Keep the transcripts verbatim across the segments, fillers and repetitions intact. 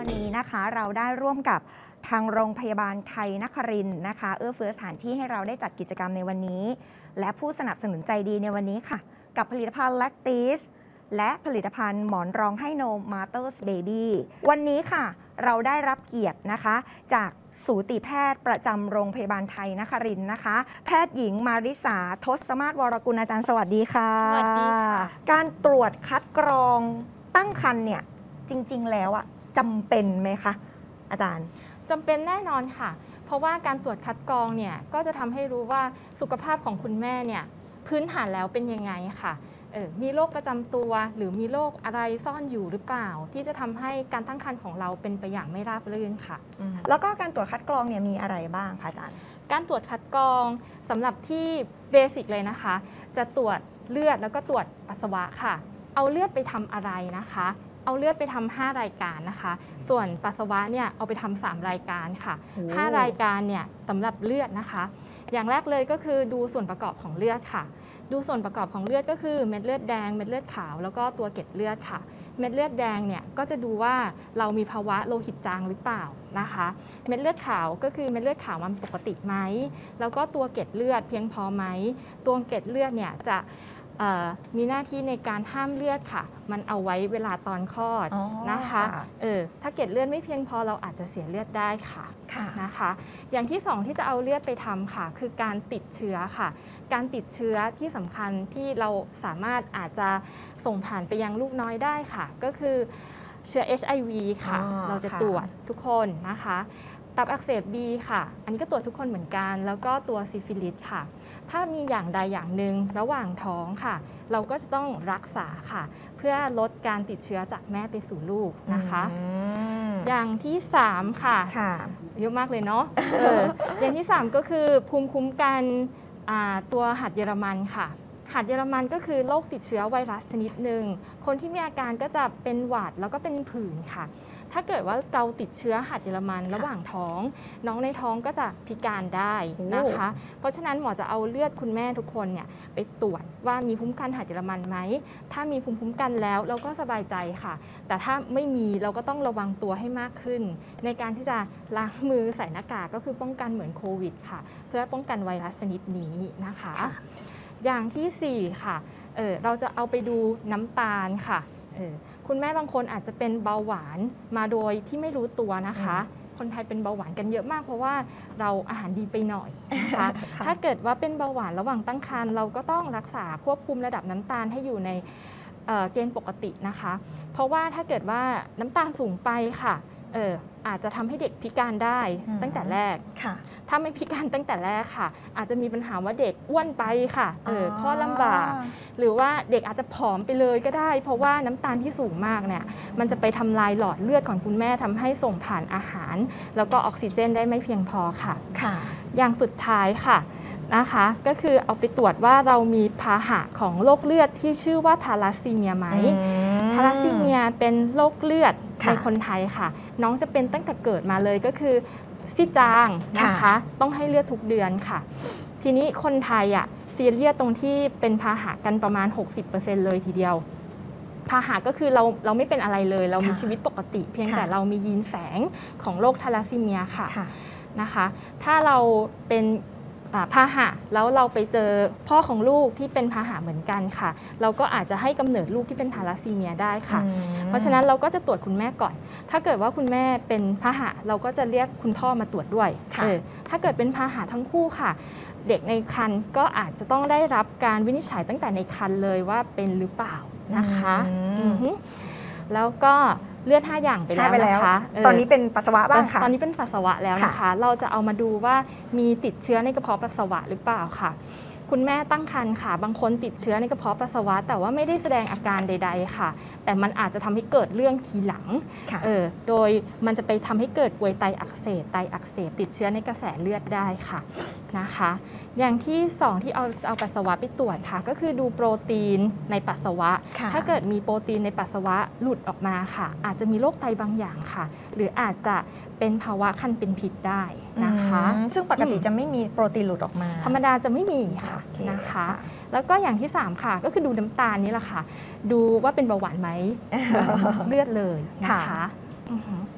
วันนี้นะคะเราได้ร่วมกับทางโรงพยาบาลไทยนครินทร์นะคะเอื้อเฟื้อสถานที่ให้เราได้จัดกิจกรรมในวันนี้และผู้สนับสนุนใจดีในวันนี้ค่ะกับผลิตภัณฑ์แลคติสและผลิตภัณฑ์หมอนรองให้นม Mother's Baby วันนี้ค่ะเราได้รับเกียรตินะคะจากสูติแพทย์ประจำโรงพยาบาลไทยนครินทร์นะคะแพทย์หญิงมาริสาทศมาศวรกุลอาจารย์สวัสดีค่ะสวัสดีค่ะการตรวจคัดกรองตั้งครรภ์เนี่ยจริงๆแล้วอะจำเป็นไหมคะอาจารย์จำเป็นแน่นอนค่ะเพราะว่าการตรวจคัดกรองเนี่ยก็จะทำให้รู้ว่าสุขภาพของคุณแม่เนี่ยพื้นฐานแล้วเป็นยังไงค่ะเออมีโรคประจำตัวหรือมีโรคอะไรซ่อนอยู่หรือเปล่าที่จะทำให้การตั้งครรภ์ของเราเป็นไปอย่างไม่ราบรื่นค่ะแล้วก็การตรวจคัดกรองเนี่ยมีอะไรบ้างคะอาจารย์การตรวจคัดกรองสำหรับที่เบสิกเลยนะคะจะตรวจเลือดแล้วก็ตรวจปัสสาวะค่ะเอาเลือดไปทำอะไรนะคะเอาเลือดไปทำห้ารายการนะคะส่วนปัสสาวะเนี่ยเอาไปทำสามรายการค่ะห้ารายการเนี่ยสำหรับเลือดนะคะอย่างแรกเลยก็คือดูส่วนประกอบของเลือดค่ะดูส่วนประกอบของเลือดก็คือเม็ดเลือดแดงเม็ดเลือดขาวแล้วก็ตัวเกล็ดเลือดค่ะเม็ดเลือดแดงเนี่ยก็จะดูว่าเรามีภาวะโลหิตจางหรือเปล่านะคะเม็ดเลือดขาวก็คือเม็ดเลือดขาวมันปกติไหมแล้วก็ตัวเกล็ดเลือดเพียงพอไหมตัวเกล็ดเลือดเนี่ยจะมีหน้าที่ในการห้ามเลือดค่ะมันเอาไว้เวลาตอนคลอดนะคะเออถ้าเกล็ดเลือดไม่เพียงพอเราอาจจะเสียเลือดได้ค่ะนะคะอย่างที่สองที่จะเอาเลือดไปทำค่ะคือการติดเชื้อค่ะการติดเชื้อที่สำคัญที่เราสามารถอาจจะส่งผ่านไปยังลูกน้อยได้ค่ะก็คือเชื้อ เอช ไอ วี ค่ะเราจะตรวจทุกคนนะคะตับอักเสบ บี ค่ะอันนี้ก็ตรวจทุกคนเหมือนกันแล้วก็ตัวซิฟิลิสค่ะถ้ามีอย่างใดอย่างหนึ่งระหว่างท้องค่ะเราก็จะต้องรักษาค่ะเพื่อลดการติดเชื้อจากแม่ไปสู่ลูกนะคะอย่างที่สามค่ะเยอะมากเลยเนาะ เออ อย่างที่สามก็คือภูมิคุ้มกันตัวหัดเยอรมันค่ะหัดเยอรมันก็คือโรคติดเชื้อไวรัสชนิดหนึ่งคนที่มีอาการก็จะเป็นหวัดแล้วก็เป็นผื่นค่ะถ้าเกิดว่าเราติดเชื้อหัดเยอรมันระหว่างท้องน้องในท้องก็จะพิการได้นะคะเพราะฉะนั้นหมอจะเอาเลือดคุณแม่ทุกคนเนี่ยไปตรวจว่ามีภูมิคุ้มกันหัดเยอรมันไหมถ้ามีภูมิคุ้มกันแล้วเราก็สบายใจค่ะแต่ถ้าไม่มีเราก็ต้องระวังตัวให้มากขึ้นในการที่จะล้างมือใส่หน้ากากก็คือป้องกันเหมือนโควิดค่ะเพื่อป้องกันไวรัสชนิดนี้นะคะอย่างที่สี่ค่ะ เออ เราจะเอาไปดูน้ำตาลค่ะ เออ คุณแม่บางคนอาจจะเป็นเบาหวานมาโดยที่ไม่รู้ตัวนะคะคนไทยเป็นเบาหวานกันเยอะมากเพราะว่าเราอาหารดีไปหน่อยนะคะ ถ้าเกิดว่าเป็นเบาหวานระหว่างตั้งครรภ์เราก็ต้องรักษาควบคุมระดับน้ำตาลให้อยู่ในเกณฑ์ปกตินะคะเพราะว่าถ้าเกิดว่าน้ำตาลสูงไปค่ะเอออาจจะทำให้เด็กพิการได้ตั้งแต่แรกถ้าไม่พิการตั้งแต่แรกค่ะอาจจะมีปัญหาว่าเด็กอ้วนไปค่ะเออข้อลำบากหรือว่าเด็กอาจจะผอมไปเลยก็ได้เพราะว่าน้ำตาลที่สูงมากเนี่ยมันจะไปทำลายหลอดเลือดของคุณแม่ทำให้ส่งผ่านอาหารแล้วก็ออกซิเจนได้ไม่เพียงพอค่ะอย่างสุดท้ายค่ะนะคะก็คือเอาไปตรวจว่าเรามีพาหะของโรคเลือดที่ชื่อว่าทาลัสซีเมียไหมทาลัสซีเมียเป็นโรคเลือดในคนไทยค่ะน้องจะเป็นตั้งแต่เกิดมาเลยก็คือซีดจางนะคะต้องให้เลือดทุกเดือนค่ะทีนี้คนไทยอ่ะซีเรียสตรงที่เป็นพาหะกันประมาณ หกสิบเปอร์เซ็นต์ เลยทีเดียวพาหะก็คือเราเราไม่เป็นอะไรเลยเรามีชีวิตปกติเพียงแต่เรามียีนแฝงของโรคทาลัสซีเมียค่ะนะคะถ้าเราเป็นพาหะแล้วเราไปเจอพ่อของลูกที่เป็นพาหะเหมือนกันค่ะเราก็อาจจะให้กำเนิดลูกที่เป็นทาลัสซีเมียได้ค่ะเพราะฉะนั้นเราก็จะตรวจคุณแม่ก่อนถ้าเกิดว่าคุณแม่เป็นพาหะเราก็จะเรียกคุณพ่อมาตรวจด้วยเออถ้าเกิดเป็นพาหะทั้งคู่ค่ะเด็กในครรภ์ก็อาจจะต้องได้รับการวินิจฉัยตั้งแต่ในครรภ์เลยว่าเป็นหรือเปล่านะคะแล้วก็เลือดห้าอย่างไปแล้วนะคะตอนนี้เป็นปัสสาวะบ้างค่ะตอนนี้เป็นปัสสาวะแล้วนะคะเราจะเอามาดูว่ามีติดเชื้อในกระเพาะปัสสาวะหรือเปล่าค่ะคุณแม่ตั้งครรภ์ค่ะบางคนติดเชื้อในกระเพาะปัสสาวะแต่ว่าไม่ได้แสดงอาการใดๆค่ะแต่มันอาจจะทำให้เกิดเรื่องทีหลังเออโดยมันจะไปทำให้เกิดกรวยไตอักเสบไตอักเสบติดเชื้อในกระแสเลือดได้ค่ะนะคะอย่างที่สองที่เอาเอาปัสสาวะไปตรวจค่ะก็คือดูโปรตีนในปัสสาวะถ้าเกิดมีโปรตีนในปัสสาวะหลุดออกมาค่ะอาจจะมีโรคไตบางอย่างค่ะหรืออาจจะเป็นภาวะคันเป็นพิษได้นะคะซึ่งปกติจะไม่มีโปรตีนหลุดออกมาธรรมดาจะไม่มีค่ะนะคะแล้วก็อย่างที่สามค่ะก็คือดูน้ำตาลนี่แหละค่ะดูว่าเป็นเบาหวานไหมเลือดเลยนะคะ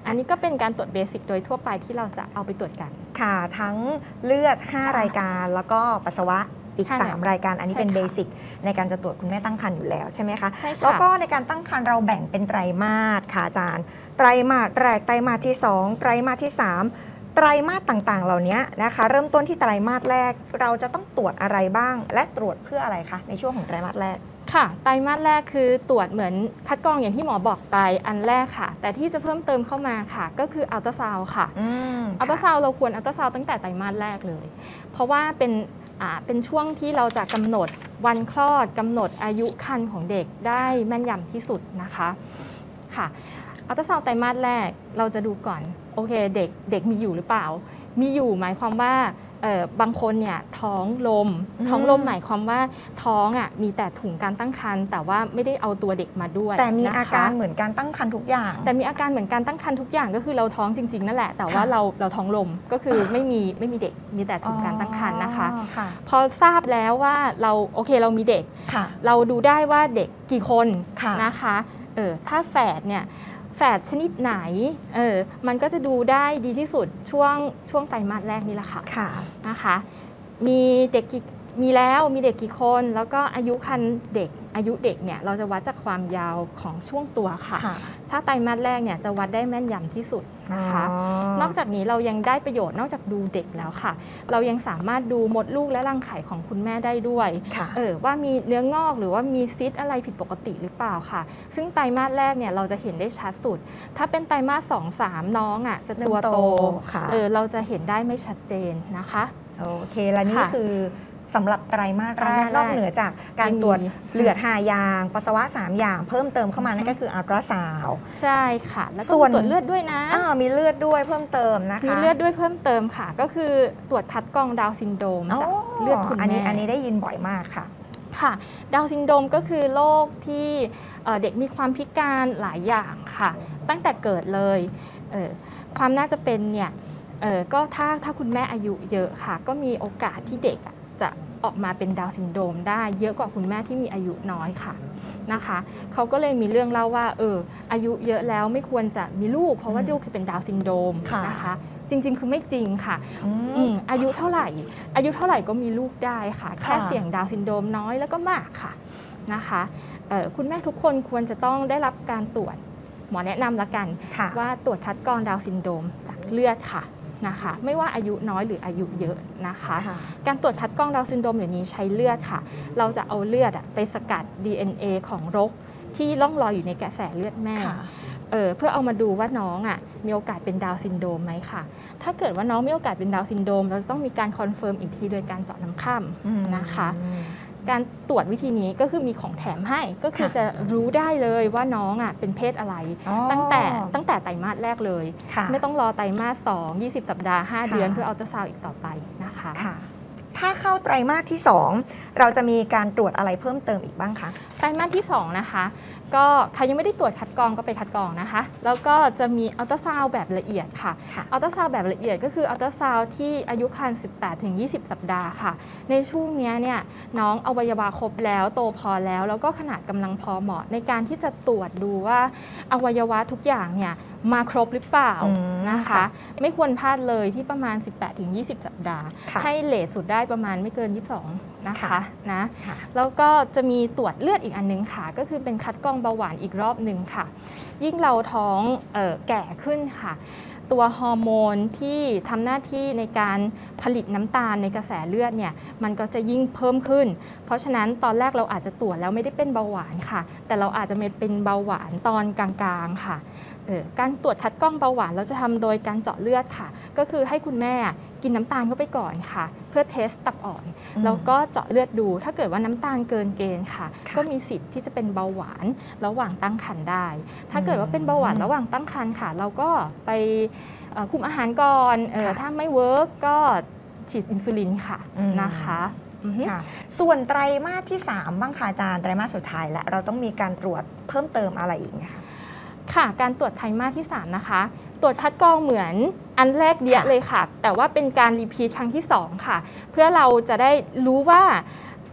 อันนี้ก็เป็นการตรวจเบสิกโดยทั่วไปที่เราจะเอาไปตรวจกันค่ะทั้งเลือดห้ารายการแล้วก็ปัสสาวะอีกสามรายการอันนี้เป็นเบสิกในการจะตรวจคุณแม่ตั้งครรภ์อยู่แล้วใช่ไหมคะใช่ค่ะแล้วก็ในการตั้งครรภ์เราแบ่งเป็นไตรมาสค่ะอาจารย์ไตรมาสแรกไตรมาสที่สองไตรมาสที่สามไตรมาสต่างๆเหล่านี้นะคะเริ่มต้นที่ไตรมาสแรกเราจะต้องตรวจอะไรบ้างและตรวจเพื่ออะไรคะในช่วงของไตรมาสแรกค่ะไตรมาสแรกคือตรวจเหมือนคัดกรองอย่างที่หมอบอกไปอันแรกค่ะแต่ที่จะเพิ่มเติมเข้ามาค่ะก็คืออัลตราซาวด์ค่ะอัลตราซาวด์เราควรอัลตราซาวด์ตั้งแต่ไตรมาสแรกเลยเพราะว่าเป็นอ่าเป็นช่วงที่เราจะกำหนดวันคลอดกำหนดอายุครรภ์ของเด็กได้แม่นยำที่สุดนะคะค่ะอัลตราซาวด์ไตรมาสแรกเราจะดูก่อนโอเคเด็กเด็กมีอยู่หรือเปล่ามีอยู่หมายความว่าบางคนเนี่ยท้องลมท้องลมหมายความว่าท้องอ่ะมีแต่ถุงการตั้งครรภ์แต่ว่าไม่ได้เอาตัวเด็กมาด้วยแต่มีอาการเหมือนการตั้งครรภ์ทุกอย่างแต่มีอาการเหมือนการตั้งครรภ์ทุกอย่างก็คือเราท้องจริงๆนั่นแหละแต่ว่าเราเราท้องลมก็คือไม่มีไม่มีเด็กมีแต่ถุงการตั้งครรภ์นะคะพอทราบแล้วว่าเราโอเคเรามีเด็กเราดูได้ว่าเด็กกี่คนนะคะเออถ้าแฝดเนี่ยแฝดชนิดไหนเออมันก็จะดูได้ดีที่สุดช่วงช่วงไตรมาสแรกนี่แหละค่ะค่ะนะคะมีเด็กกี่มีแล้วมีเด็กกี่คนแล้วก็อายุครรภ์เด็กอายุเด็กเนี่ยเราจะวัดจากความยาวของช่วงตัวค่ะถ้าไตรมาสแรกเนี่ยจะวัดได้แม่นยำที่สุดนะคะนอกจากนี้เรายังได้ประโยชน์นอกจากดูเด็กแล้วค่ะเรายังสามารถดูมดลูกและรังไข่ของคุณแม่ได้ด้วยเออว่ามีเนื้องอกหรือว่ามีซิสอะไรผิดปกติหรือเปล่าค่ะซึ่งไตรมาสแรกเนี่ยเราจะเห็นได้ชัดสุดถ้าเป็นไตรมาสสองสามน้องอ่ะจะตัวโตเออเราจะเห็นได้ไม่ชัดเจนนะคะโอเคและนี่คือสำหรับไตรมาสแรกนอกเหนือจากการตรวจเลือดห้าอย่างปัสสาวะสามอย่างเพิ่มเติมเข้ามานั่นก็คืออัลตราซาวด์ใช่ค่ะแล้วก็ตรวจเลือดด้วยนะอ่ามีเลือดด้วยเพิ่มเติมนะคะมีเลือดด้วยเพิ่มเติมค่ะก็คือตรวจคัดกรองดาวน์ซินโดรมจากเลือดคุณแม่อันนี้อันนี้ได้ยินบ่อยมากค่ะค่ะดาวน์ซินโดรมก็คือโรคที่เด็กมีความพิการหลายอย่างค่ะตั้งแต่เกิดเลยความน่าจะเป็นเนี่ยก็ถ้าถ้าคุณแม่อายุเยอะค่ะก็มีโอกาสที่เด็กจะออกมาเป็นดาวน์ซินโดรมได้เยอะกว่าคุณแม่ที่มีอายุน้อยค่ะนะคะเขาก็เลยมีเรื่องเล่าว่าเอออายุเยอะแล้วไม่ควรจะมีลูกเพราะว่าลูกจะเป็นดาวน์ซินโดรมนะคะจริงๆคือไม่จริงค่ะอายุเท่าไหร่อายุเท่าไหร่ก็มีลูกได้ค่ะแค่เสี่ยงดาวน์ซินโดรมน้อยแล้วก็มากค่ะนะคะคุณแม่ทุกคนควรจะต้องได้รับการตรวจหมอแนะนำละกันว่าตรวจคัดกรองดาวน์ซินโดรมจากเลือดค่ะนะคะไม่ว่าอายุน้อยหรืออายุเยอะนะคะการตรวจคัดกรองดาวน์ซินโดรมเดี๋ยวนี้ใช้เลือดค่ะเราจะเอาเลือดไปสกัด ดี เอ็น เอ ของรกที่ล่องลอยอยู่ในกระแสเลือดแม่เออเพื่อเอามาดูว่าน้องอ่ะมีโอกาสเป็นดาวน์ซินโดรมไหมค่ะถ้าเกิดว่าน้องมีโอกาสเป็นดาวน์ซินโดรมเราจะต้องมีการคอนเฟิร์มอีกทีโดยการเจาะน้ำค่ำนะคะการตรวจวิธีนี้ก็คือมีของแถมให้ก็คือจะรู้ได้เลยว่าน้องอ่ะเป็นเพศอะไรตั้งแต่ตั้งแต่ไตรมาสแรกเลยไม่ต้องรอไตรมาสสอง ยี่สิบสัปดาห์ห้าเดือนเพื่ออัลตราซาวด์อีกต่อไปนะคะถ้าเข้าไตรมาสที่สองเราจะมีการตรวจอะไรเพิ่มเติมอีกบ้างคะไตรมาสที่สองนะคะก็ใครยังไม่ได้ตรวจคัดกรองก็ไปคัดกรองนะคะแล้วก็จะมีอัลตราซาวด์แบบละเอียดค่ะอัลตราซาวด์แบบละเอียดก็คืออัลตราซาวด์ที่อายุครรภ์ สิบแปดถึงยี่สิบ สัปดาห์ค่ะในช่วงนี้เนี่ยน้องอวัยวะครบแล้วโตพอแล้วแล้วก็ขนาดกำลังพอเหมาะในการที่จะตรวจดูว่าอวัยวะทุกอย่างเนี่ยมาครบหรือเปล่านะคะไม่ควรพลาดเลยที่ประมาณ สิบแปดถึงยี่สิบ สัปดาห์ให้เลทสุดได้ประมาณไม่เกินยี่สิบสองนะคะนะแล้วก็จะมีตรวจเลือดอีกอันนึงค่ะก็คือเป็นคัดกรองเบาหวานอีกรอบหนึ่งค่ะยิ่งเราท้องเอ่อแก่ขึ้นค่ะตัวฮอร์โมนที่ทำหน้าที่ในการผลิตน้ำตาลในกระแสเลือดเนี่ยมันก็จะยิ่งเพิ่มขึ้นเพราะฉะนั้นตอนแรกเราอาจจะตรวจแล้วไม่ได้เป็นเบาหวานค่ะแต่เราอาจจะเป็นเบาหวานตอนกลางๆค่ะการตรวจคัดกรองเบาหวานเราจะทำโดยการเจาะเลือดค่ะก็คือให้คุณแม่กินน้ำตาลเข้าไปก่อนค่ะเพื่อเทสตับอ่อนแล้วก็เจาะเลือดดูถ้าเกิดว่าน้ำตาลเกินเกณฑ์ค่ะก็มีสิทธิ์ที่จะเป็นเบาหวานระหว่างตั้งครรภ์ได้ถ้าเกิดว่าเป็นเบาหวานระหว่างตั้งครรภ์ค่ะเราก็ไปคุมอาหารก่อนถ้าไม่เวิร์กก็ฉีดอินซูลินค่ะนะคะส่วนไตรมาสที่สามบ้างค่ะอาจารย์ไตรมาสสุดท้ายแล้วเราต้องมีการตรวจเพิ่มเติมอะไรอีกไหมคะค่ะการตรวจไตรมาสที่สามนะคะตรวจคัดกรองเหมือนอันแรกเดียเลยค่ะแต่ว่าเป็นการรีพีทครั้งที่สองค่ะเพื่อเราจะได้รู้ว่า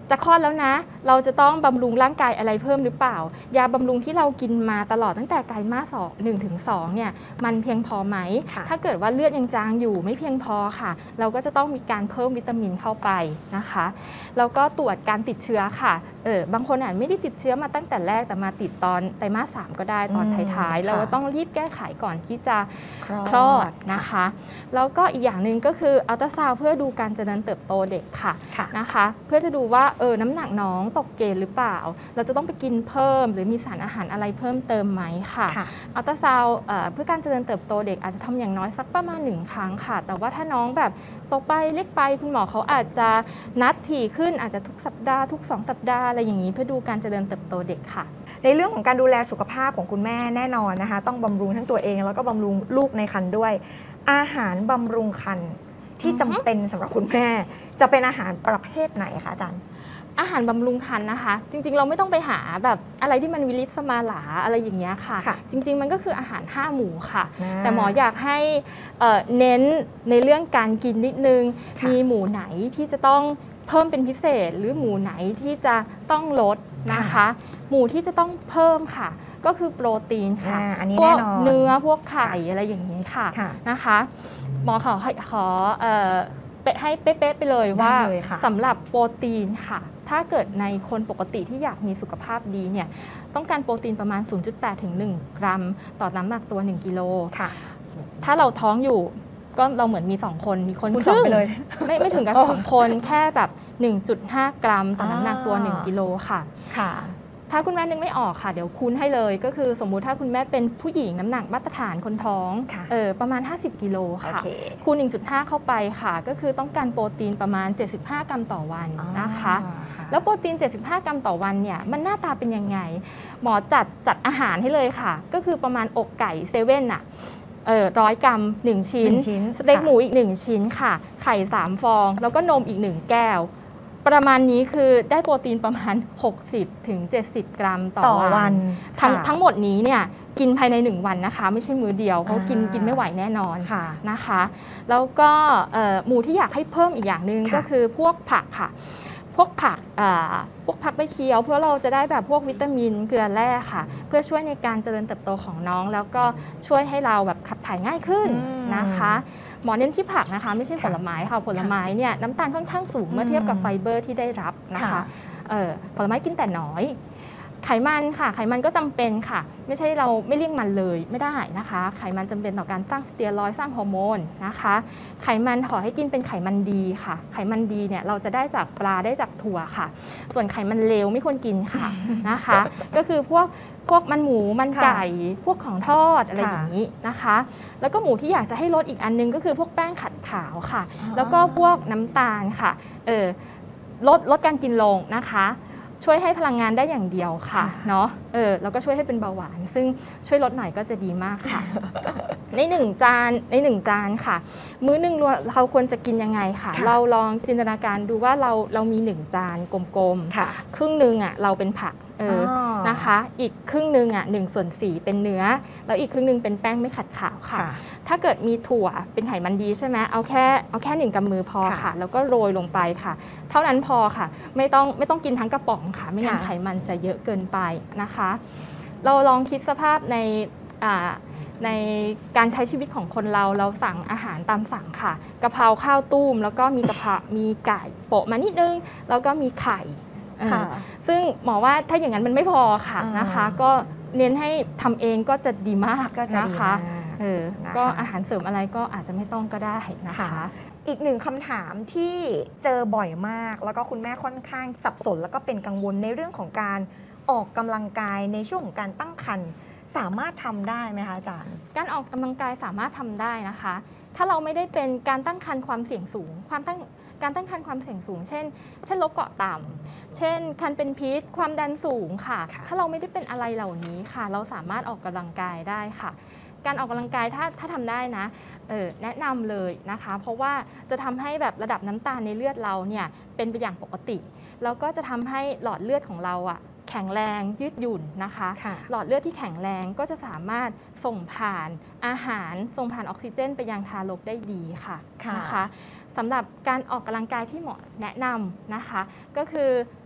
จะคลอดแล้วนะเราจะต้องบำรุงร่างกายอะไรเพิ่มหรือเปล่ายาบำรุงที่เรากินมาตลอดตั้งแต่ไตรมาสสองหนึ่งถึงสองเนี่ยมันเพียงพอไหมถ้าเกิดว่าเลือดยังจางอยู่ไม่เพียงพอค่ะเราก็จะต้องมีการเพิ่มวิตามินเข้าไปนะคะแล้วก็ตรวจการติดเชื้อค่ะเออบางคนอาจไม่ได้ติดเชื้อมาตั้งแต่แรกแต่มาติดตอนไตรมาสสามก็ได้ตอนท้ายๆเราก็ต้องรีบแก้ไขก่อนที่จะคลอดนะคะแล้วก็อีกอย่างหนึ่งก็คืออัลตราซาวด์เพื่อดูการเจริญเติบโตเด็กค่ะนะคะเพื่อจะดูว่าเออน้ำหนักน้องตกเกณฑ์หรือเปล่าเราจะต้องไปกินเพิ่มหรือมีสารอาหารอะไรเพิ่มเติมไหมค่ะอัลตราซาวด์เพื่อการเจริญเติบโตเด็กอาจจะทำอย่างน้อยสักประมาณหนึ่งครั้งค่ะแต่ว่าถ้าน้องแบบโตไปเล็กไปคุณหมอเขาอาจจะนัดถี่ขึ้นอาจจะทุกสัปดาห์ทุกสองสัปดาห์อะไรอย่างนี้เพื่อดูการเจริญเติบโตเด็กค่ะในเรื่องของการดูแลสุขภาพของคุณแม่แน่นอนนะคะต้องบำรุงทั้งตัวเองแล้วก็บำรุงลูกในครรภ์ด้วยอาหารบำรุงครรภ์ที่จำเป็นสำหรับคุณแม่จะเป็นอาหารประเภทไหนคะอาจารย์อาหารบำรุงครรภ์นะคะจริงๆเราไม่ต้องไปหาแบบอะไรที่มันวิลิสมาหลาอะไรอย่างเงี้ยค่ะจริงๆมันก็คืออาหารห้าหมู่ค่ะแต่หมออยากให้เน้นในเรื่องการกินนิดนึงมีหมู่ไหนที่จะต้องเพิ่มเป็นพิเศษหรือหมู่ไหนที่จะต้องลดนะคะหมู่ที่จะต้องเพิ่มค่ะก็คือโปรตีนค่ะพวกเนื้อพวกไข่อะไรอย่างนี้ค่ะนะคะหมอขอขอให้เป๊ะๆไปเลยว่าสำหรับโปรตีนค่ะถ้าเกิดในคนปกติที่อยากมีสุขภาพดีเนี่ยต้องการโปรตีนประมาณ ศูนย์จุดแปด ถึง หนึ่ง กรัมต่อน้ำหนักตัวหนึ่งกิโลถ้าเราท้องอยู่ก็เราเหมือนมีสองคนมีคนครึ่งไม่ไม่ถึงกับสองคนแค่แบบ หนึ่งจุดห้า กรัมต่อน้ำหนักตัวหนึ่งกิโลค่ะถ้าคุณแม่นึกไม่ออกค่ะเดี๋ยวคูณให้เลยก็คือสมมุติถ้าคุณแม่เป็นผู้หญิงน้ำหนักมาตรฐานคนท้องเออประมาณห้าสิบกิโลค่ะคูณ หนึ่งจุดห้า เข้าไปค่ะก็คือต้องการโปรตีนประมาณเจ็ดสิบห้ากรัมต่อวันนะคะแล้วโปรตีนเจ็ดสิบห้ากรัมต่อวันเนี่ยมันหน้าตาเป็นยังไงหมอจัดจัดอาหารให้เลยค่ะก็คือประมาณอกไก่เซเว่นอะเออร้อยกรัมหนึ่งชิ้นสเต็กหมูอีกหนึ่งชิ้นค่ะไข่สามฟองแล้วก็นมอีกหนึ่งแก้วประมาณนี้คือได้โปรตีนประมาณ หกสิบถึงเจ็ดสิบ กรัมต่อวันทั้งทั้งหมดนี้เนี่ยกินภายในหนึ่งวันนะคะไม่ใช่มื้อเดียวเพราะกินกินไม่ไหวแน่นอนนะคะแล้วก็หมู่ที่อยากให้เพิ่มอีกอย่างหนึ่งก็คือพวกผักค่ะพวกผักพวกผักใบเขียวเพื่อเราจะได้แบบพวกวิตามินเกลือแร่ค่ะเพื่อช่วยในการเจริญเติบโตของน้องแล้วก็ช่วยให้เราแบบขับถ่ายง่ายขึ้นนะคะหมอเน้นที่ผักนะคะไม่ใช่ผลไม้ค่ะผลไม้เนี่ยน้ำตาลค่อนข้างสูงเมื่อเทียบกับไฟเบอร์ที่ได้รับนะคะผลไม้กินแต่น้อยไขมันค่ะไขมันก็จำเป็นค่ะไม่ใช่เราไม่เลี่ยงมันเลยไม่ได้นะคะไขมันจำเป็นต่อการสร้างสเตียรอยด์สร้างฮอร์โมนนะคะไขมันขอให้กินเป็นไขมันดีค่ะไขมันดีเนี่ยเราจะได้จากปลาได้จากถั่วค่ะส่วนไขมันเลวไม่ควรกินค่ะนะคะก็คือพวกพวกมันหมูมันไก่พวกของทอดอะไรอย่างนี้นะคะแล้วก็หมูที่อยากจะให้ลดอีกอันนึงก็คือพวกแป้งขัดขาวค่ะแล้วก็พวกน้ำตาลค่ะเออลดลดการกินลงนะคะช่วยให้พลังงานได้อย่างเดียวค่ะเนาะเออแล้วก็ช่วยให้เป็นเบาหวานซึ่งช่วยลดหน่อยก็จะดีมากค่ะ ในหนึ่งจานในหนึ่งจานค่ะมื้อหนึ่งเราควรจะกินยังไงค่ะเราลองจินตนาการดูว่าเราเรามีหนึ่งจานกลมๆครึ่งหนึ่งอ่ะเราเป็นผักเออนะคะอีกครึ่งหนึ่งอ่ะหนึ่งส่วนสี่เป็นเนื้อแล้วอีกครึ่งหนึ่งเป็นแป้งไม่ขัดขาวค่ะถ้าเกิดมีถั่วเป็นไขมันดีใช่ไหมเอาแค่เอาแค่หนึ่งกำมือพอค่ะแล้วก็โรยลงไปค่ะเท่านั้นพอค่ะไม่ต้องไม่ต้องกินทั้งกระป๋องค่ะไม่งั้นไขมันจะเยอะเกินไปนะคะเราลองคิดสภาพในในการใช้ชีวิตของคนเราเราสั่งอาหารตามสั่งค่ะกะเพราข้าวตุ้มแล้วก็มีกะเพรามีไก่โปะมานิดนึงแล้วก็มีไข่ซึ่งหมอว่าถ้าอย่างนั้นมันไม่พอค่ะนะคะก็เน้นให้ทำเองก็จะดีมากนะคะเออก็อาหารเสริมอะไรก็อาจจะไม่ต้องก็ได้นะคะอีกหนึ่งคำถามที่เจอบ่อยมากแล้วก็คุณแม่ค่อนข้างสับสนแล้วก็เป็นกังวลในเรื่องของการออกกำลังกายในช่วงของการตั้งครรภ์สามารถทำได้ไหมคะอาจารย์การออกกำลังกายสามารถทำได้นะคะถ้าเราไม่ได้เป็นการตั้งครรภ์ความเสี่ยงสูงความตั้งการตั้งครรภ์ความเสี่ยงสูงเช่นเช่นโรคเกาะต่ำเช่นคันเป็นพิษความดันสูงค่ะถ้าเราไม่ได้เป็นอะไรเหล่านี้ค่ะเราสามารถออกกำลังกายได้ค่ะการออกกำลังกายถ้าถ้าทำได้นะเออแนะนำเลยนะคะเพราะว่าจะทำให้แบบระดับน้ำตาลในเลือดเราเนี่ยเป็นไปอย่างปกติแล้วก็จะทำให้หลอดเลือดของเราอะแข็งแรงยืดหยุ่นนะคะหลอดเลือดที่แข็งแรงก็จะสามารถส่งผ่านอาหารส่งผ่านออกซิเจนไปยังทารกได้ดีค่ะนะคะสำหรับการออกกำลังกายที่หมอแนะนำนะคะก็คือ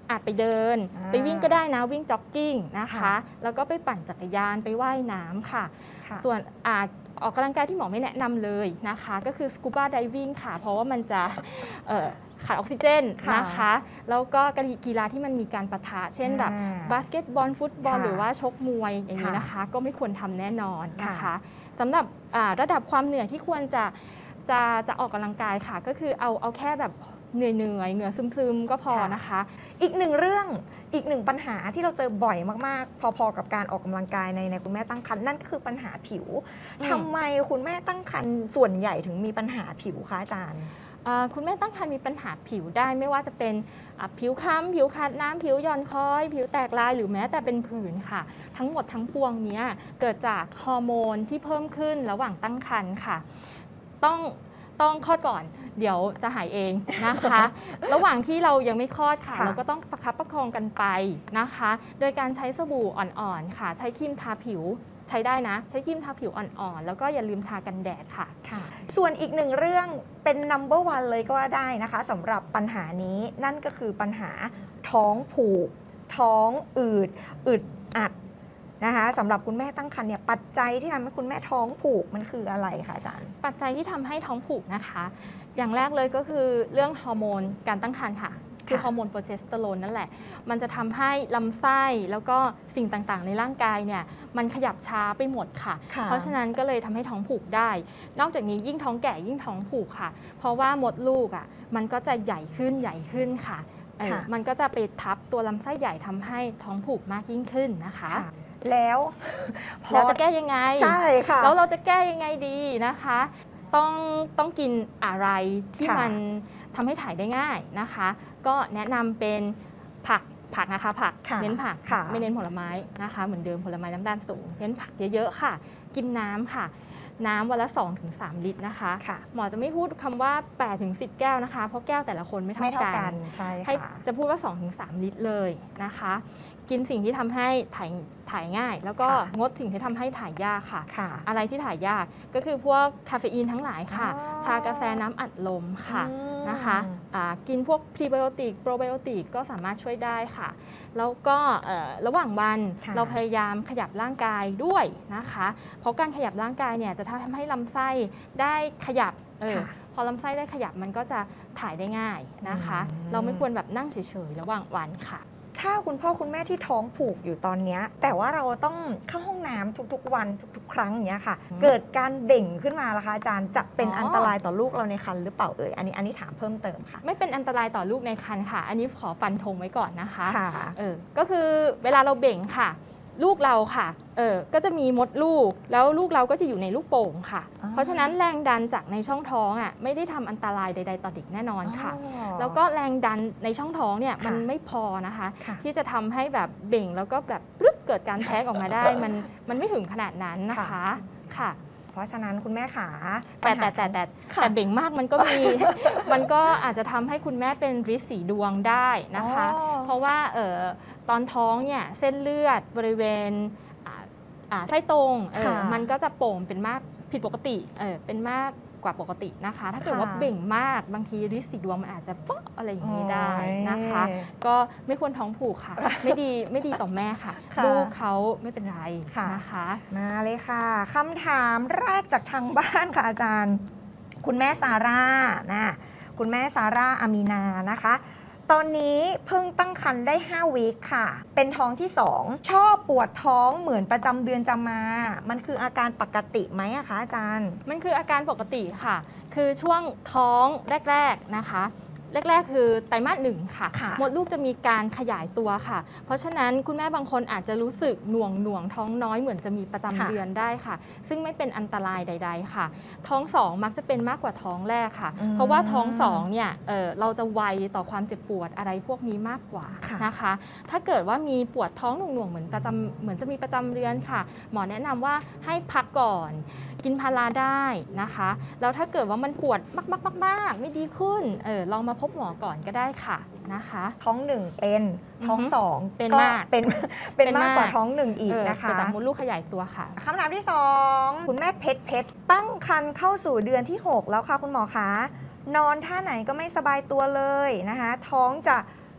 อาจไปเดินไปวิ่งก็ได้นะวิ่งจ็อกกิ้งนะคะแล้วก็ไปปั่นจักรยานไปว่ายน้ำค่ะส่วนอาจออกกำลังกายที่หมอไม่แนะนำเลยนะคะก็คือสกูบาไดวิ่งค่ะเพราะว่ามันจะขาดออกซิเจนนะคะแล้วก็กีฬาที่มันมีการปะทะเช่นแบบบาสเกตบอลฟุตบอลหรือว่าชกมวยอย่างนี้นะคะก็ไม่ควรทำแน่นอนนะคะสำหรับระดับความเหนื่อยที่ควรจะจะจะออกกำลังกายค่ะก็คือเอาเอาแค่แบบเหนื่อยเหนื่อยเหงื่อซึมๆก็พอนะคะอีกหนึ่งเรื่องอีกหนึ่งปัญหาที่เราเจอบ่อยมากๆพอๆกับการออกกำลังกายในในคุณแม่ตั้งครรภ์นั่นก็คือปัญหาผิวทำไมคุณแม่ตั้งครรภ์ส่วนใหญ่ถึงมีปัญหาผิวคะอาจารย์คุณแม่ตั้งครรภ์มีปัญหาผิวได้ไม่ว่าจะเป็นผิวค้ำผิวขาดน้ำผิวหย่อนคล้อยผิวแตกลายหรือแม้แต่เป็นผื่นค่ะทั้งหมดทั้งปวงนี้เกิดจากฮอร์โมนที่เพิ่มขึ้นระหว่างตั้งครรภ์ค่ะต้องต้องคลอดก่อนเดี๋ยวจะหายเองนะคะ ระหว่างที่เรายังไม่คลอดค่ะเราก็ต้องประคับประคองกันไปนะคะโดยการใช้สบู่อ่อนๆค่ะใช้ครีมทาผิวใช้ได้นะใช้ครีมทาผิวอ่อนๆแล้วก็อย่าลืมทากันแดดค่ะค่ะส่วนอีกหนึ่งเรื่องเป็น นัมเบอร์ วัน เลยก็ว่าได้นะคะสำหรับปัญหานี้นั่นก็คือปัญหาท้องผูกท้องอืดอึดอัดนะคะสำหรับคุณแม่ตั้งครรภ์เนี่ยปัจจัยที่ทำให้คุณแม่ท้องผูกมันคืออะไรคะอาจารย์ปัจจัยที่ทำให้ท้องผูกนะคะอย่างแรกเลยก็คือเรื่องฮอร์โมนการตั้งครรภ์ค่ะคือฮอร์โมนโปรเจสเตอโรนนั่นแหละมันจะทำให้ลำไส้แล้วก็สิ่งต่างๆในร่างกายเนี่ยมันขยับช้าไปหมดค่ะเพราะฉะนั้นก็เลยทำให้ท้องผูกได้นอกจากนี้ยิ่งท้องแก่ยิ่งท้องผูกค่ะเพราะว่ามดลูกอ่ะมันก็จะใหญ่ขึ้นใหญ่ขึ้นค่ะมันก็จะไปทับตัวลำไส้ใหญ่ทำให้ท้องผูกมากยิ่งขึ้นนะคะแล้วเราจะแก้ยังไงใช่ค่ะแล้วเราจะแก้ยังไงดีนะคะต้องต้องกินอะไรที่มันทำให้ถ่ายได้ง่ายนะคะก็แนะนำเป็นผักผักนะคะผักเน้นผักไม่เน้นผลไม้นะคะเหมือนเดิมผลไม้น้ำตาลสูงเน้นผักเยอะๆค่ะกินน้ำค่ะน้ำวันละ สองถึงสาม ลิตรนะคะหมอจะไม่พูดคำว่า แปดถึงสิบ แก้วนะคะเพราะแก้วแต่ละคนไม่เท่ากันให้จะพูดว่า สองถึงสาม ลิตรเลยนะคะกินสิ่งที่ทำให้ถ่ายถ่ายง่ายแล้วก็งดสิ่งที่ทำให้ถ่ายยากค่ะอะไรที่ถ่ายยากก็คือพวกคาเฟอีนทั้งหลายค่ะชากาแฟน้ำอัดลมค่ะนะคะกินพวกพรีไบโอติกโปรไบโอติกก็สามารถช่วยได้ค่ะแล้วก็ระหว่างวันเราพยายามขยับร่างกายด้วยนะคะเพราะการขยับร่างกายเนี่ยจะทำให้ลำไส้ได้ขยับเออพอลำไส้ได้ขยับมันก็จะถ่ายได้ง่ายนะคะเราไม่ควรแบบนั่งเฉยๆระหว่างวันค่ะถ้าคุณพ่อคุณแม่ที่ท้องผูกอยู่ตอนนี้แต่ว่าเราต้องเข้าห้องน้ำทุกๆวันทุกๆครั้งอย่างเงี้ยค่ะเกิดการเบ่งขึ้นมาล่ะคะอาจารย์จะเป็นอันตรายต่อลูกเราในครรภ์หรือเปล่าเอ่ยอันนี้อันนี้ถามเพิ่มเติมค่ะไม่เป็นอันตรายต่อลูกในครรภ์ค่ะอันนี้ขอฟันธงไว้ก่อนนะคะเออก็คือเวลาเราเบ่งค่ะลูกเราค่ะเออก็จะมีมดลูกแล้วลูกเราก็จะอยู่ในลูกโป่งค่ะเพราะฉะนั้นแรงดันจากในช่องท้องอ่ะไม่ได้ทำอันตรายใดๆต่อเด็กแน่นอนค่ะแล้วก็แรงดันในช่องท้องเนี่ยมันไม่พอนะคะที่จะทำให้แบบเบ่งแล้วก็แบบปึ๊บเกิดการแท้งออกมาได้มันมันไม่ถึงขนาดนั้นนะคะค่ะเพราะฉะนั้นคุณแม่ขาแต่แต่แต่แต่แต่เบ่งมากมันก็มีมันก็อาจจะทำให้คุณแม่เป็นริดสีดวงได้นะคะเพราะว่าเออตอนท้องเนี่ยเส้นเลือดบริเวณไส้ตรงมันก็จะโป่งเป็นมากผิดปกติเออเป็นมากกว่าปกตินะคะถ้าเกิดว่าเบ่งมากบางทีริดสีดวงมันอาจจะป๊อกอะไรอย่างนี้ได้นะคะก็ไม่ควรท้องผูกค่ะไม่ดีไม่ดีต่อแม่ค่ะลูกเขาไม่เป็นไรนะคะมาเลยค่ะคำถามแรกจากทางบ้านค่ะอาจารย์คุณแม่ซาร่านะคุณแม่ซาร่าอามีนานะคะตอนนี้เพิ่งตั้งครรภ์ได้ห้าวีคค่ะเป็นท้องที่สองชอบปวดท้องเหมือนประจำเดือนจะมามันคืออาการปกติไหมอะคะอาจารย์มันคืออาการปกติค่ะคือช่วงท้องแรกๆนะคะแรกๆคือไตรมาสหนึ่งค่ะมดลูกจะมีการขยายตัวค่ะเพราะฉะนั้นคุณแม่บางคนอาจจะรู้สึกหน่วงหน่วงท้องน้อยเหมือนจะมีประจำเดือนได้ค่ะซึ่งไม่เป็นอันตรายใดๆค่ะท้องสองมักจะเป็นมากกว่าท้องแรกค่ะเพราะว่าท้องสองเนี่ย เอ่อ เราจะไวต่อความเจ็บปวดอะไรพวกนี้มากกว่านะคะถ้าเกิดว่ามีปวดท้องหน่วงๆเหมือนประจำเหมือนจะมีประจำเดือนค่ะหมอแนะนำว่าให้พักก่อนกินพาราได้นะคะแล้วถ้าเกิดว่ามันปวดมากๆๆไม่ดีขึ้นเออลองมาพบหมอก่อนก็ได้ค่ะนะคะท้องหนึ่งเป็นท้องสองเป็นมากเป็นเป็นมากกว่าท้องหนึ่งอีกนะคะจากมดลูกขยายตัวค่ะคำถามที่สองคุณแม่เพชรเพชรตั้งครรภ์เข้าสู่เดือนที่หกแล้วค่ะคุณหมอคะนอนท่าไหนก็ไม่สบายตัวเลยนะคะท้องจะ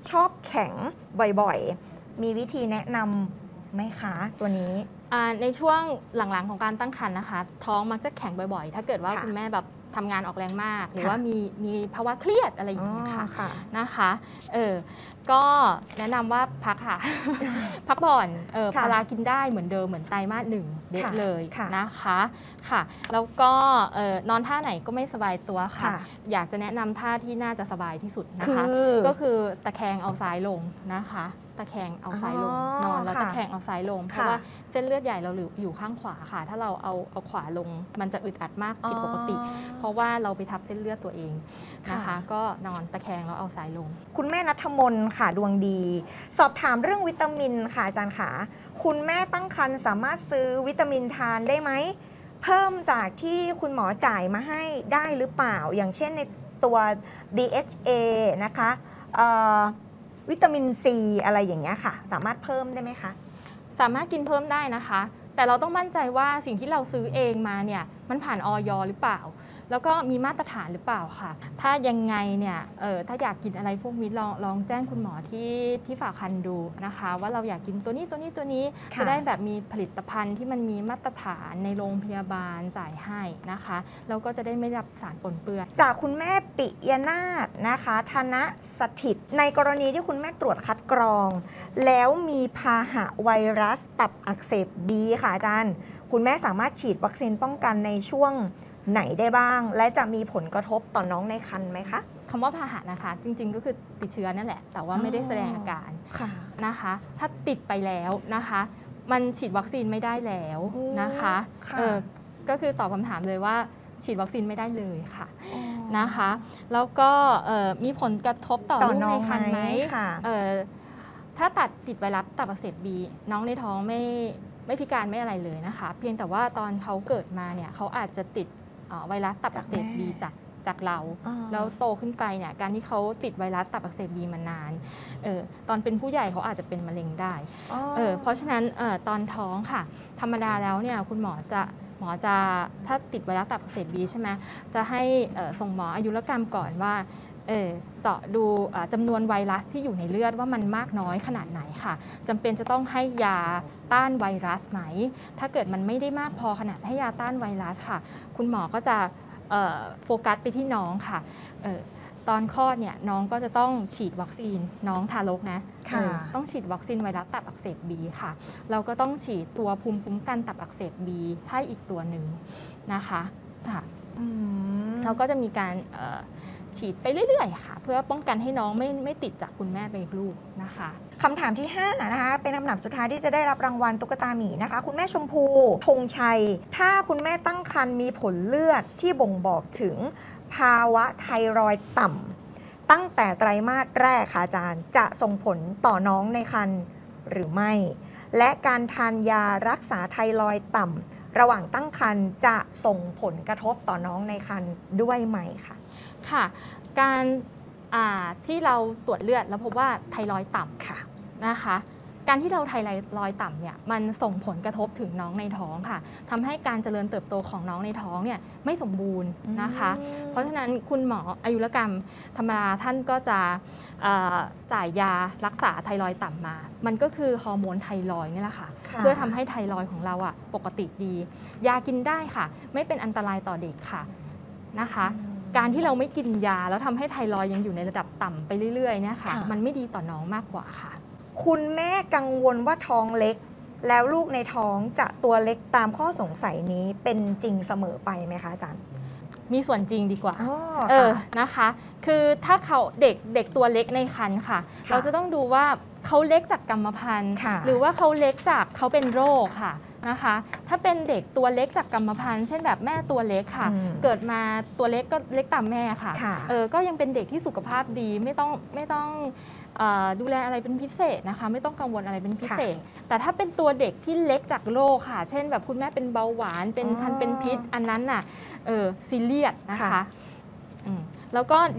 ชอบแข็งบ่อยๆมีวิธีแนะนำไหมคะตัวนี้ในช่วงหลังๆของการตั้งครรภ์นะคะท้องมักจะแข็งบ่อยๆถ้าเกิดว่าคุณแม่แบบทำงานออกแรงมากหรือว่ามีมีภาวะเครียดอะไรอย่างเงี้ยค่ะนะคะเออก็แนะนำว่าพักค่ะ พักผ่อนเออพารากินได้เหมือนเดิมเหมือนไตรมาสหนึ่งเด็ดเลยนะคะค่ะแล้วก็นอนท่าไหนก็ไม่สบายตัวค่ะอยากจะแนะนำท่าที่น่าจะสบายที่สุดนะคะก็คือตะแคงเอาซ้ายลงนะคะตะแคงเอาซ้ายลงนอนแล้วตะแคงเอาซ้ายลงเพราะว่าเส้นเลือดใหญ่เราอยู่ข้างขวาค่ะถ้าเราเอาเอาขวาลงมันจะอึดอัดมากผิดปกติเพราะว่าเราไปทับเส้นเลือดตัวเองนะคะก็นอนตะแคงแล้วเอาซ้ายลงคุณแม่ณัฐมนค่ะดวงดี สอบถามเรื่องวิตามินค่ะอาจารย์ค่ะคุณแม่ตั้งครรภ์สามารถซื้อวิตามินทานได้ไหมเพิ่มจากที่คุณหมอจ่ายมาให้ได้หรือเปล่าอย่างเช่นในตัว ดี เอช เอ นะคะวิตามินซีอะไรอย่างเงี้ยค่ะสามารถเพิ่มได้ไหมคะสามารถกินเพิ่มได้นะคะแต่เราต้องมั่นใจว่าสิ่งที่เราซื้อเองมาเนี่ยมันผ่านอย.หรือเปล่าแล้วก็มีมาตรฐานหรือเปล่าค่ะถ้ายังไงเนี่ยเออถ้าอยากกินอะไรพวกนี้ลองลองแจ้งคุณหมอที่ที่ฝากครรภ์ดูนะคะว่าเราอยากกินตัวนี้ตัวนี้ตัวนี้จะได้แบบมีผลิตภัณฑ์ที่มันมีมาตรฐานในโรงพยาบาลจ่ายให้นะคะแล้วก็จะได้ไม่รับสารปนเปื้อนจากคุณแม่ปิยนาถนะคะธนสถิตในกรณีที่คุณแม่ตรวจคัดกรองแล้วมีพาหะไวรัสตับอักเสบ บี ค่ะอาจารย์คุณแม่สามารถฉีดวัคซีนป้องกันในช่วงไหนได้บ้างและจะมีผลกระทบต่อน้องในครรภ์ไหมคะคำว่าพาหะนะคะจริงๆก็คือติดเชื้อนั่นแหละแต่ว่าไม่ได้แสดงอาการนะคะถ้าติดไปแล้วนะคะมันฉีดวัคซีนไม่ได้แล้วนะคะเออก็คือตอบคำถามเลยว่าฉีดวัคซีนไม่ได้เลยค่ะนะคะแล้วก็มีผลกระทบต่อลูกในครรภ์ไหมถ้าตัดติดไวรัสตับอักเสบบีน้องในท้องไม่ไม่พิการไม่อะไรเลยนะคะเพียงแต่ว่าตอนเขาเกิดมาเนี่ยเขาอาจจะติดไวรัสตับอักเสบบีจากจากเราแล้วโตขึ้นไปเนี่ยการที่เขาติดไวรัสตับอักเสบบีมานานเออตอนเป็นผู้ใหญ่เขาอาจจะเป็นมะเร็งได้เออเพราะฉะนั้นเออตอนท้องค่ะธรรมดาแล้วเนี่ยคุณหมอจะหมอจะถ้าติดไวรัสตับอักเสบบีใช่ไหมจะให้ส่งหมออายุรกรรมก่อนว่าเออเจาะดูจำนวนไวรัสที่อยู่ในเลือดว่ามันมากน้อยขนาดไหนค่ะจำเป็นจะต้องให้ยาต้านไวรัสไหมถ้าเกิดมันไม่ได้มากพอขนาดให้ยาต้านไวรัสค่ะคุณหมอก็จะโฟกัสไปที่น้องค่ะตอนคลอดเนี่ยน้องก็จะต้องฉีดวัคซีนน้องทารกนะต้องฉีดวัคซีนไวรัสตับอักเสบบีค่ะเราก็ต้องฉีดตัวภูมิคุ้มกันตับอักเสบบีให้อีกตัวหนึ่งนะคะค่ะเราก็จะมีการฉีดไปเรื่อยๆค่ะเพื่อป้องกันให้น้องไม่ไม่ติดจากคุณแม่ไปอีกลูกนะคะคำถามที่ห้านะคะเป็นคำถามสุดท้ายที่จะได้รับรางวัลตุ๊กตาหมีนะคะคุณแม่ชมพูธงชัยถ้าคุณแม่ตั้งครรภ์มีผลเลือดที่บ่งบอกถึงภาวะไทรอยด์ต่ำตั้งแต่ไตรมาสแรกค่ะอาจารย์จะส่งผลต่อน้องในครรภ์หรือไม่และการทานยารักษาไทรอยด์ต่ำระหว่างตั้งครรภ์จะส่งผลกระทบต่อน้องในครรภ์ด้วยไหมคะค่ะการที่เราตรวจเลือดแล้วพบว่าไทรอยด์ต่ำค่ะนะคะการที่เราไทรอยด์ต่ำเนี่ยมันส่งผลกระทบถึงน้องในท้องค่ะทำให้การเจริญเติบโตของน้องในท้องเนี่ยไม่สมบูรณ์นะคะเพราะฉะนั้นคุณหมออายุรกรรมธรรมดาท่านก็จะจ่ายยารักษาไทรอยด์ต่ำมามันก็คือฮอร์โมนไทรอยด์นี่แหละค่ะเพื่อทำให้ไทรอยด์ของเราอ่ะปกติดียากินได้ค่ะไม่เป็นอันตรายต่อเด็กค่ะนะคะการที่เราไม่กินยาแล้วทำให้ไทรอยด์ยังอยู่ในระดับต่ำไปเรื่อยๆเนี่ยค่ะมันไม่ดีต่อน้องมากกว่าค่ะคุณแม่กังวลว่าท้องเล็กแล้วลูกในท้องจะตัวเล็กตามข้อสงสัยนี้เป็นจริงเสมอไปไหมคะอาจารย์มีส่วนจริงดีกว่าเออนะคะคือถ้าเขาเด็กเด็กตัวเล็กในครรภ์ค่ะเราจะต้องดูว่าเขาเล็กจากกรรมพันธุ์หรือว่าเขาเล็กจากเขาเป็นโรคค่ะนะคะถ้าเป็นเด็กตัวเล็กจากกรรมพันธุ์เช่นแบบแม่ตัวเล็กค่ะเกิดมาตัวเล็กก็เล็กตามแม่ค่ะเออก็ยังเป็นเด็กที่สุขภาพดีไม่ต้องไม่ต้องดูแลอะไรเป็นพิเศษนะคะไม่ต้องกังวลอะไรเป็นพิเศษแต่ถ้าเป็นตัวเด็กที่เล็กจากโรคค่ะเช่นแบบคุณแม่เป็นเบาหวานเป็นคันเป็นพิษอันนั้นน่ะเออซีเรียสนะคะแล้วก็เด็ก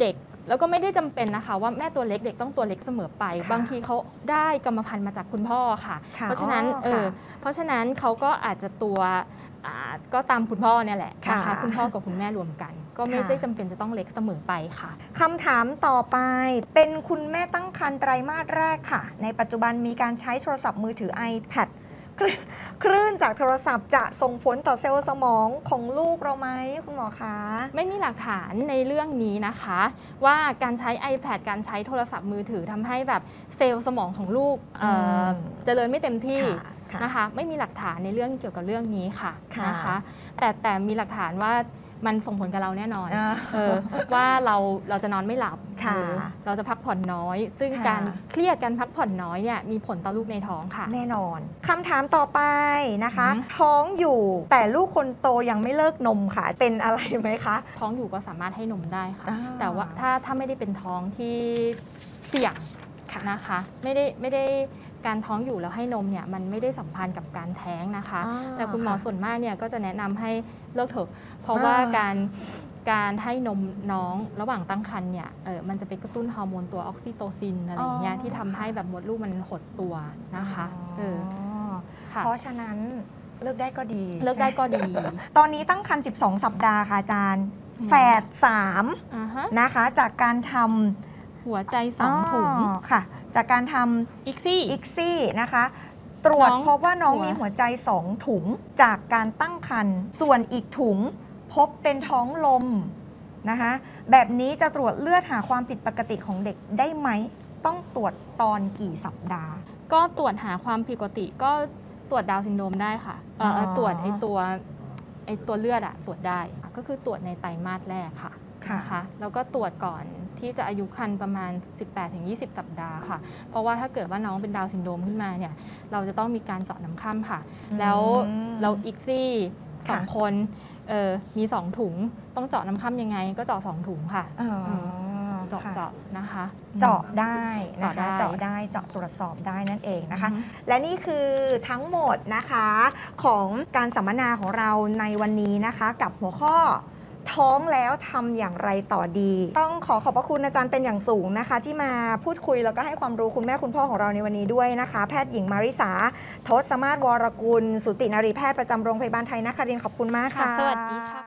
แล้วก็ไม่ได้จำเป็นนะคะว่าแม่ตัวเล็กเด็กต้องตัวเล็กเสมอไปบางทีเขาได้กรรมพันธุ์มาจากคุณพ่อค่ะเพราะฉะนั้นเออเพราะฉะนั้นเขาก็อาจจะตัวก็ตามคุณพ่อเนี่ยแหละนะคะคุณพ่อกับคุณแม่รวมกันก็ไม่ได้จำเป็นจะต้องเล็กเสมอไปค่ะคำถามต่อไปเป็นคุณแม่ตั้งครรภ์ไตรมาสแรกค่ะในปัจจุบันมีการใช้โทรศัพท์มือถือ iPad คลื่นจากโทรศัพท์จะส่งผลต่อเซลล์สมองของลูกเราไหมคุณหมอคะไม่มีหลักฐานในเรื่องนี้นะคะว่าการใช้ iPad การใช้โทรศัพท์มือถือทำให้แบบเซลล์สมองของลูกเเจริญไม่เต็มที่นะคะไม่มีหลักฐานในเรื่องเกี่ยวกับเรื่องนี้ค่ะนะคะแต่แต่มีหลักฐานว่ามันส่งผลกับเราแน่นอนเออว่าเราเราจะนอนไม่หลับเราจะพักผ่อนน้อยซึ่งการเครียดการพักผ่อนน้อยเนี่ยมีผลต่อลูกในท้องค่ะแน่นอนคำถามต่อไปนะคะท้องอยู่แต่ลูกคนโตยังไม่เลิกนมค่ะเป็นอะไรไหมคะท้องอยู่ก็สามารถให้นมได้ค่ะแต่ว่าถ้าถ้าไม่ได้เป็นท้องที่เสี่ยงนะคะไม่ได้ไม่ได้การท้องอยู่แล้วให้นมเนี่ยมันไม่ได้สัมพันธ์กับการแท้งนะคะแต่คุณหมอส่วนมากเนี่ยก็จะแนะนำให้เลิกเถอะเพราะว่าการการให้นมน้องระหว่างตั้งครรภ์เนี่ยเออมันจะไปกระตุ้นฮอร์โมนตัวออกซิโตซินอะไรอย่างเงี้ยที่ทำให้แบบมดลูกมันหดตัวนะคะเออเพราะฉะนั้นเลิกได้ก็ดีเลิกได้ก็ดีตอนนี้ตั้งครรภ์สิบสองสัปดาห์ค่ะอาจารย์แฝดสามนะคะจากการทำหัวใจสองถุงค่ะจากการทำอิกซี่อิกซี่นะคะตรวจพบว่าน้องมีหัวใจสองถุงจากการตั้งครรภ์ส่วนอีกถุงพบเป็นท้องลมนะคะแบบนี้จะตรวจเลือดหาความผิดปกติของเด็กได้ไหมต้องตรวจตอนกี่สัปดาห์ก็ตรวจหาความผิดปกติก็ตรวจดาวน์ซินโดรมได้ค่ะตรวจไอตัวไอตัวเลือดอะตรวจได้ก็คือตรวจในไตรมาสแรกค่ะนะคะแล้วก็ตรวจก่อนที่จะอายุครรภ์ประมาณ สิบแปดถึงยี่สิบ สัปดาห์ค่ะเพราะว่าถ้าเกิดว่าน้องเป็นดาวน์ซินโดรมขึ้นมาเนี่ยเราจะต้องมีการเจาะน้ำค่ำค่ะแล้วเราอีกซี่สองคนมีสองถุงต้องเจาะน้ำค่ำยังไงก็เจาะสองถุงค่ะเจาะเจาะนะคะเจาะได้นะคะเจาะได้เจาะตรวจสอบได้นั่นเองนะคะและนี่คือทั้งหมดนะคะของการสัมมนาของเราในวันนี้นะคะกับหัวข้อท้องแล้วทำอย่างไรต่อดีต้องขอขอบพระคุณอาจารย์เป็นอย่างสูงนะคะที่มาพูดคุยแล้วก็ให้ความรู้คุณแม่คุณพ่อของเราในวันนี้ด้วยนะคะแพทย์หญิงมาริสาทศมาศวรกุลสูตินรีแพทย์ประจำโรงพยาบาลไทยนครินทร์ขอบคุณมากค่ะสวัสดีค่ะ